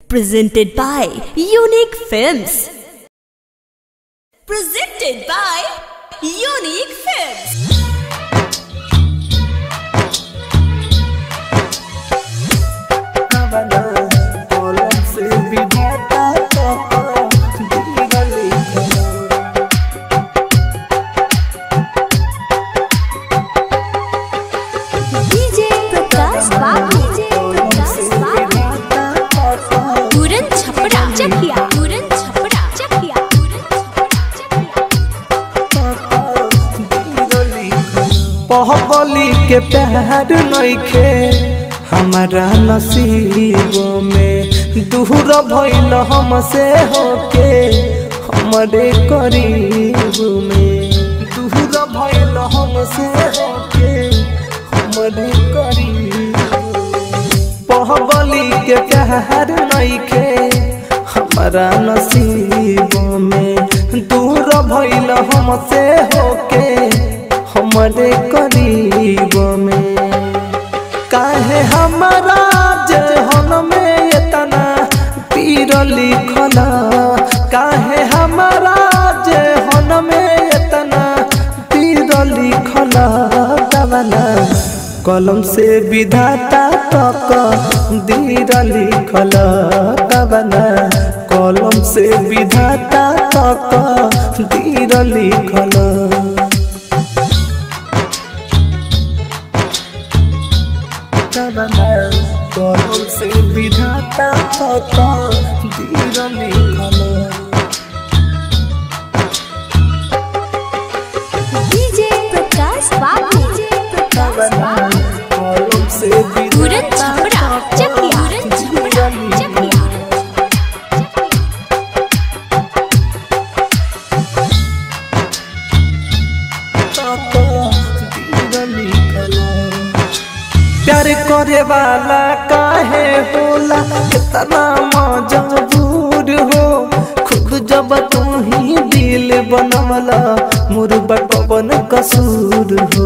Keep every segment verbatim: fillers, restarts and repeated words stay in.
Presented by Unique Films. Presented by Unique Films. पहबली के प्यार नइखे हमारा नसीबों में, दूर भइल हमसे होके हमरे करीब में, दूर भइल हमसे होके हमरे करीब। पहबली के प्यार नइखे हमारा नसीबों में, दूर भइल हमसे होके हमरे करीब में। काहे हमारा जहन में इतना पीर लिखल, काहे हमारा जहन में इतना पीर लिखल। दवाना कलम से विधाता तक दीर लिखल, दवाना कलम से विधाता तक दीर लिखल। कलम से विधाता तक दीर लिखल। डीजे प्रकाश बाबू, कलम से विधाता तक दीर लिखल। प्यार करे वाला काहे होला इतना मजबूर हो, खुद जब तू ही दिल बनवला मोर बकवन कसूर हो।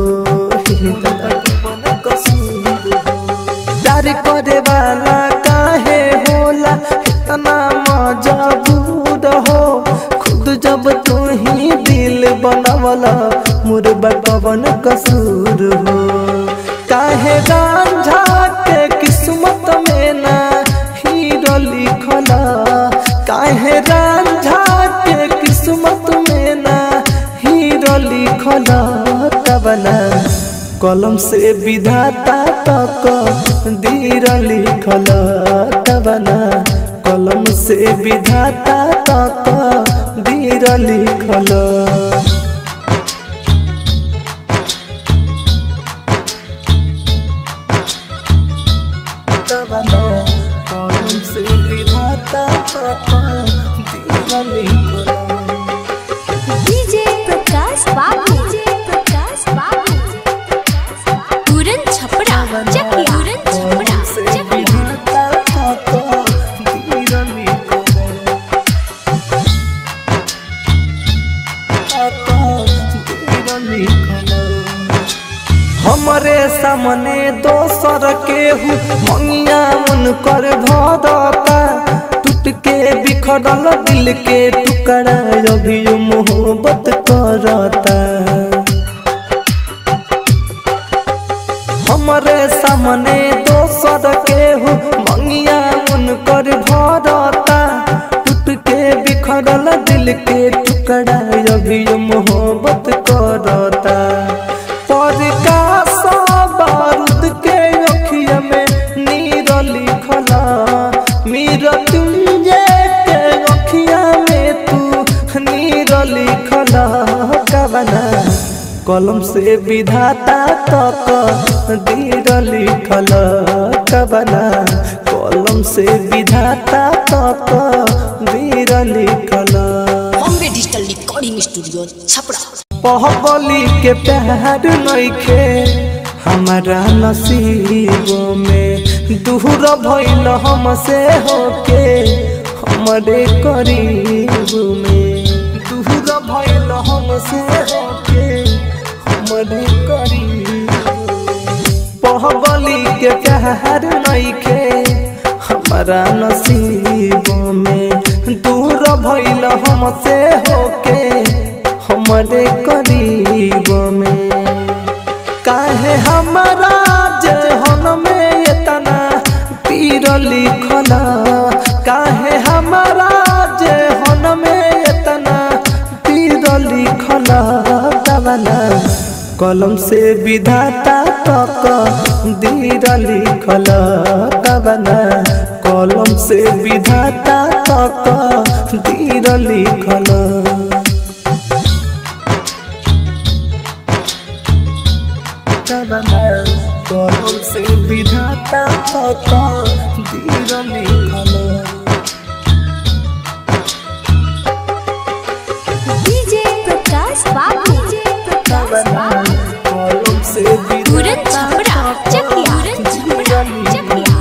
प्यार करे वाला काहे होला इतना मजबूर हो, खुद जब तू ही दिल बनवला मोर बकवन कसूर हो। काहे रांझा के किस्मत में ना हीरो लिखल, काहे रांझा के किस्मत में ना हीरो लिखल। तबना कलम से विधाता तक दीर लिखल, तबना कलम से विधाता तक दीर लिखल। कलम से विधाता तक दीर लिखल। डीजे प्रकाश बाबू, प्रकाश बाबू, पूरन छपरा चकिया, पूरन छपरा चकिया। हमरे सामने दोसर केहू मंगिया उनकर भरता, टूट के बिखरल दिल के टुकड़ा अभी मोहब्बत करता। हमरे सामने दोसर केहू मंगिया उनकर भरता, टूट के बिखरल दिल के टुकड़ा अभी मोहब्बत करता। बारूद के अखिया में नीर लिखल, मीर तुंजे के अखिया में तू नीर लिखल। कवना कलम से विधाता तक दीर लिखल, कवना कलम से विधाता तक दीर लिखल। Bombay digital recording studio Chhapra. पहबली के प्यार नइखे हमारा नसीबों में, दूर भइल हमसे होके हमरे करीब में, दूर भइल हमसे होके हमरे करीब। पहबली के प्यार नइखे हमारा नसीबों में दूर भइल हमसे होके हमारे करीब में। काहे हमारा जहन में इतना तीर लिखल, काहे हमारा जहन में इतना तीर लिखल। कवना कलम से विधाता तक दीर लिखल, कवना कलम से विधाता तक दीर लिखल। कलम से विधाता तक दीर लिखल। डीजे प्रकाश बाबू, कलम से पूरन छपरा चकिया, पूरन छपरा चकिया।